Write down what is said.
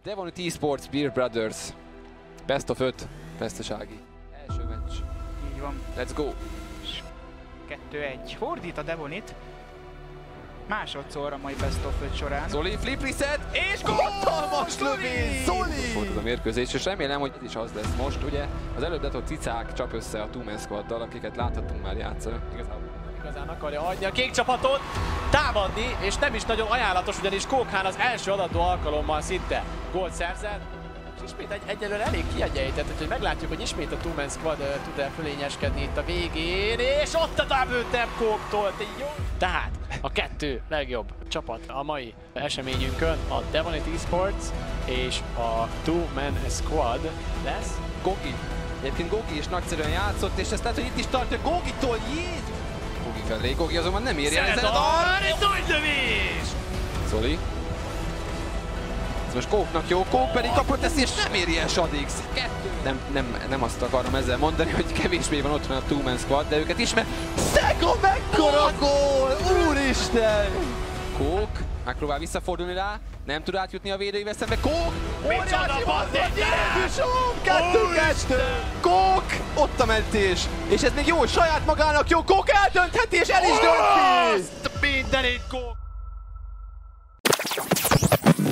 Devonit Esports Beer Brothers. Best of 5. Vesztesági. Első meccs. Így van. Let's go! 2-1. Fordít a Devonit. Másodszor a mai Best of 5 során. Zoli, flip reset, és hatalmas lövés! Zoli! Volt az a mérkőzés, és remélem, hogy ez is az lesz most, ugye? Az előbb látott cicák csap össze a Two Man Squaddal, akiket láthattunk már játszani. Igazán akarja hagyni a kék csapatot támadni, és nem is nagyon ajánlatos, ugyanis Kókhán az első adandó alkalommal szinte gólt szerzett. És ismét egyelőre elég kiegyenlített, úgyhogy meglátjuk, hogy ismét a Two Man Squad tud-e fölényeskedni itt a végén, és ott a double tap Kóktól, jó! Tehát a kettő legjobb csapat a mai eseményünkön, a Devonit Esports és a Two Man Squad lesz. Gogi. Egyébként Gogi is nagyszerűen játszott, és ezt lehet, hogy itt is tartja Gogitól, jégy! Gogi felé, Gogi azonban nem érje el ezen a... egy nagy lövés! Zoli. Ez most Kóknak jó, Kók pedig kapott ezt, és nem éri el Shadix. Nem azt akarom ezzel mondani, hogy kevésbé van ott van a Two Man Squad, de őket is, mert Szego mekkora gól! Úristen! Kók megpróbál visszafordulni rá, nem tud átjutni a védőivel szembe, Kók! Óriási bazdmeg! Jézusom! 2-2! Kók! Ott a mentés! És ez még jó, saját magának jó, Kók eldöntheti, és el is dönt ki! Mindenét Kók!